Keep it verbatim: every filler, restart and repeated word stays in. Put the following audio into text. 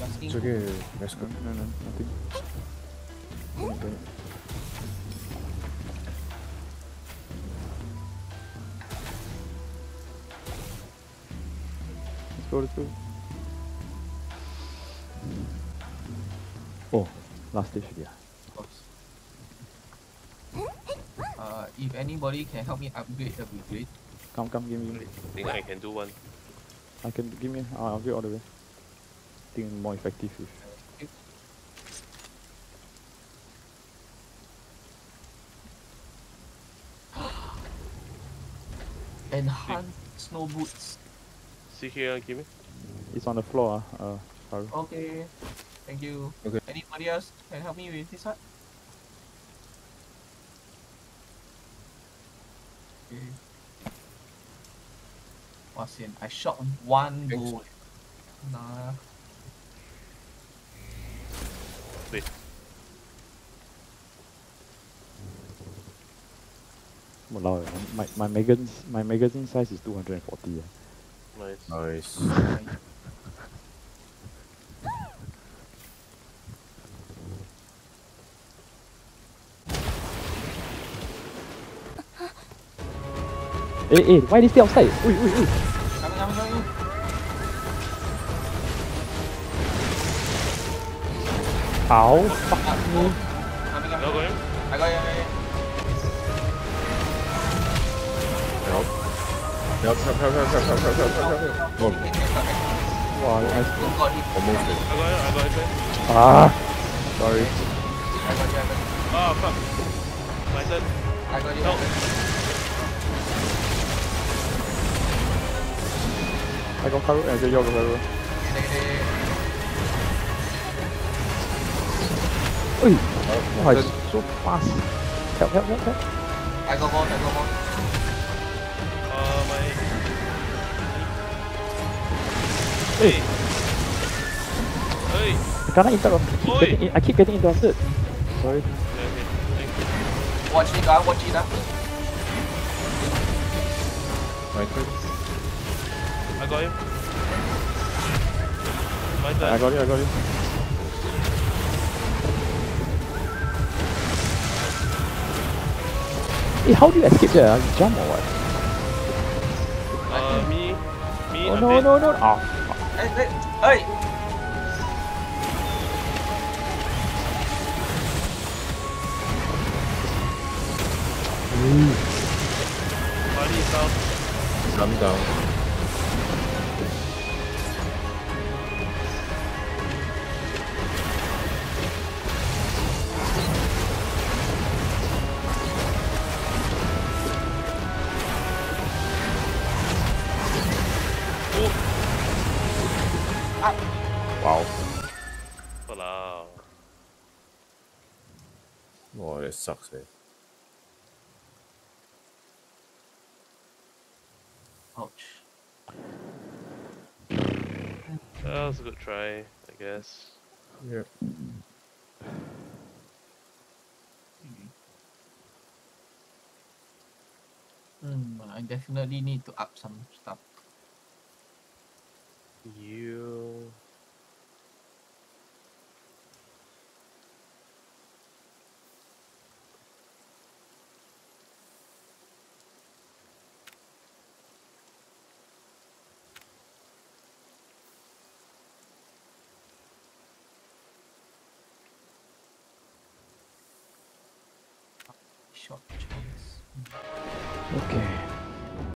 asking. It's okay, let's go. No, no, nothing. Don't it, don't it. Let's go, let's go. Oh, last stage, yeah. Uh, if anybody can help me upgrade, that'd be great. Come, come, give me. Give me. I think I can do one. I can give me. I'll upgrade all the way. I think more effective if. Enhanced snow boots. See here, give me. It's on the floor. Uh, uh Haru. Okay, thank you. Okay. Anybody else can help me with this one? Okay. What's in? I shot one Thanks. goal. Nah. Wait. Walao, eh, my my magazine my magazine size is two hundred and forty. Eh. Nice. Nice. Eh eh, why they stay outside? Ui ui ui. Coming, coming, coming. Ow, fuck me. Coming, coming. No, go in. I got you, I got you. Help. Help, help, help, help, help, help, help, help, help, help. Oh, Wow, I Oh, God, he- almost there. I got it, I got it. ah. Sorry. I got you, I got you. Oh, fuck. My turn. I got you. No. I got you. I got Haru and I got Haru. Ui, wow, it's so fast. Help, help, help, help. I got one, I got one. Uh, my... Hey, Hey! I cannot interrupt. I keep Oi. getting, in- I keep getting interrupted. Sorry. Okay, okay. Thank you. Watch it, ah, watch it, ah. My turn. I got him. My turn. I got you, I got you. Hey, how do you escape there? You jump or what? Uh, me. Me, Oh I'm no, dead. no, no. Oh, fuck. Hey, hey, hey! Buddy is down. I'm down. Wow. Walao. Oh, that sucks, man. Ouch. That was a good try, I guess. Yeah. Hmm, I definitely need to up some stuff. You... Short chance. Okay.